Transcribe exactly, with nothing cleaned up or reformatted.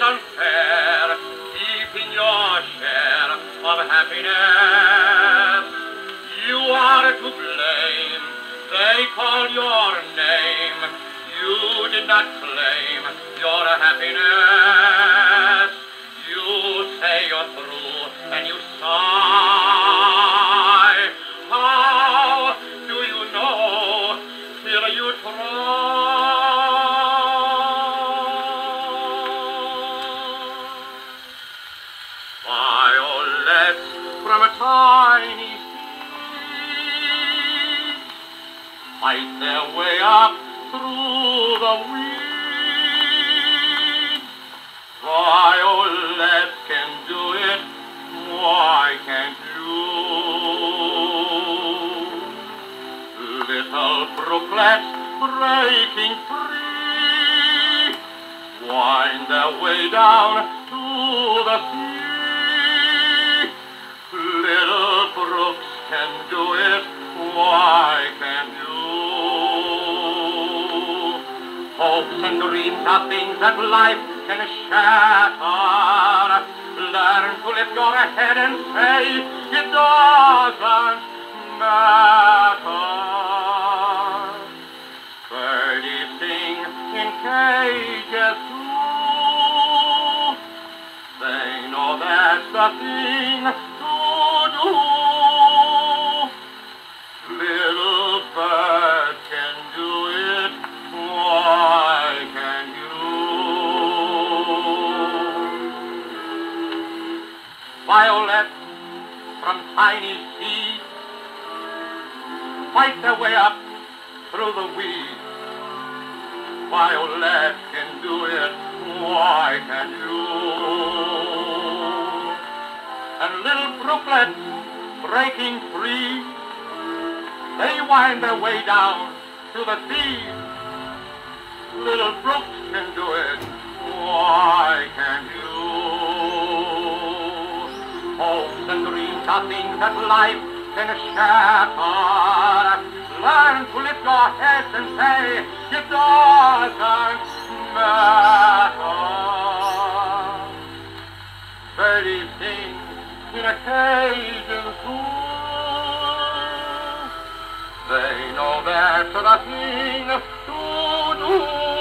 unfair, keeping your share of happiness. You are to blame, they call your name, you did not claim your happiness. You say you're through and you sigh. How do you know till you try? Violets from a tiny seed fight their way up through the weeds. Violets can do it, why can't you? Little brooklets breaking free wind their way down to the sea. Little brooks can do it, why can't you? Hopes and dreams are things that life can shatter. Learn to lift your head and say it doesn't matter. Birdies sing in cages too. They know that's the thing to do. Little bird can do it, why can't you? Violets from tiny seeds fight their way up through the weeds. Violets can do it, why can't you? And little brooklets breaking free, they wind their way down to the sea. Little brooks can do it, why can't you? Hopes and dreams are things that life can shatter. Learn to lift your heads and say it doesn't matter. Birdies sing in a cage in zoo. They know that's the thing to do.